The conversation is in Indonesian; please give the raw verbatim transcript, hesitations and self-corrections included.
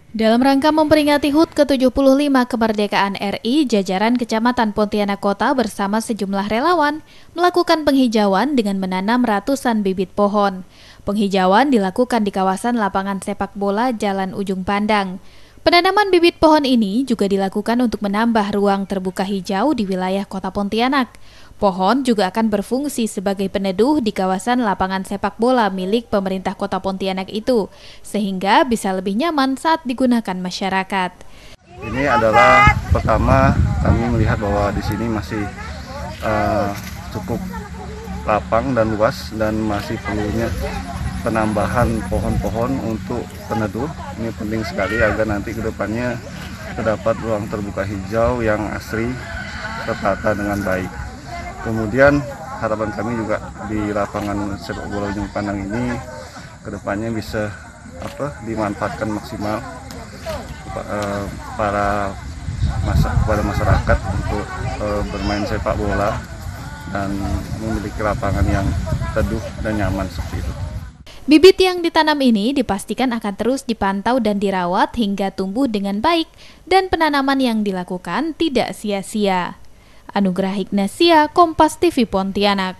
Dalam rangka memperingati H U T ke tujuh puluh lima kemerdekaan R I, jajaran Kecamatan Pontianak Kota bersama sejumlah relawan melakukan penghijauan dengan menanam ratusan bibit pohon. Penghijauan dilakukan di kawasan lapangan sepak bola Jalan Ujung Pandang. Penanaman bibit pohon ini juga dilakukan untuk menambah ruang terbuka hijau di wilayah Kota Pontianak. Pohon juga akan berfungsi sebagai peneduh di kawasan lapangan sepak bola milik pemerintah Kota Pontianak itu, sehingga bisa lebih nyaman saat digunakan masyarakat. Ini adalah pertama kami melihat bahwa di sini masih uh, cukup lapang dan luas dan masih perlunya penambahan pohon-pohon untuk peneduh. Ini penting sekali agar nanti ke depannya terdapat ruang terbuka hijau yang asri tertata dengan baik. Kemudian harapan kami juga di lapangan sepak bola Ujung Pandang ini kedepannya bisa apa dimanfaatkan maksimal uh, para masa, kepada masyarakat untuk uh, bermain sepak bola dan memiliki lapangan yang teduh dan nyaman seperti itu. Bibit yang ditanam ini dipastikan akan terus dipantau dan dirawat hingga tumbuh dengan baik dan penanaman yang dilakukan tidak sia-sia. Anugerah Ignasia, Kompas T V Pontianak.